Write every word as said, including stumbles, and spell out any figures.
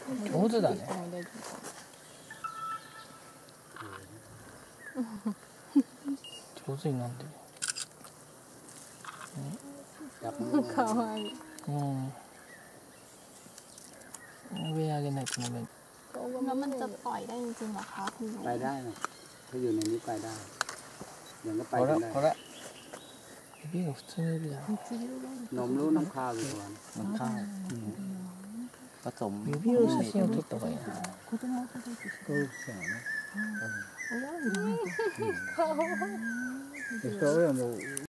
上手だね。上手になってる。 かわいい。 うん。上上げないと飲める。 แล้วมันจะปล่อยได้จริงๆเหรอคะคุณลุงไปได้นะถ้าอยู่ในนี้ไปได้ยังก็ไปほกัらนได้ほら。エビが普通にいるじゃん。 นมรู้น้ำข้าวอยู่ก่อนน้ำข้าวผสม指の写真を撮った方がいいな。 そうですよね。 親いらないと。 うん。人は親も